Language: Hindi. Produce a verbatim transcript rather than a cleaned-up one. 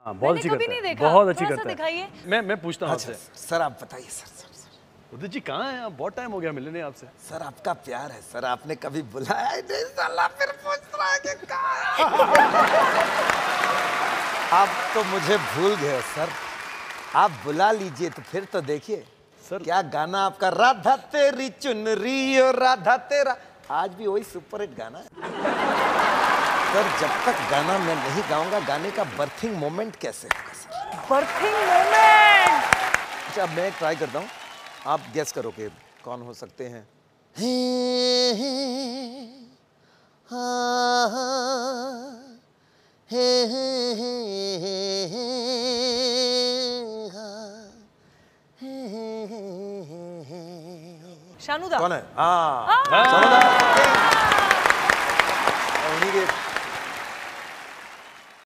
हाँ, बहुत अच्छी कभी करता नहीं है, देखा। बहुत अच्छी थोड़ा करता सा है। दिखाइए। मैं मैं पूछता हूँ अच्छा, आपसे, सर आप बताइए sir sir sir Udit ji कहाँ हैं आप? बहुत टाइम हो गया मिलने आपसे। सर आपका प्यार है सर, आपने कभी बुलाया ही नहीं साला, फिर पूछ रहा है कि कहाँ है? आप तो मुझे भूल गए हो सर, आप बुला लीजिए तो फिर तो देखिए सर क्या गाना आपका, राधा तेरी चुनरी ओ राधा तेरा, आज भी वही सुपर हिट गाना है सर। जब तक गाना मैं नहीं गाऊंगा, गाने का बर्थिंग मोमेंट कैसे होगा सर? Berthing moment. अच्छा, अब मैं एक ट्राई करता हूँ, आप गेस करो कि कौन हो सकते हैं। हे हे हा हा हे हे हे हे हा हे हे हे हे। शानुदा। कौन है? हाँ, शानुदा।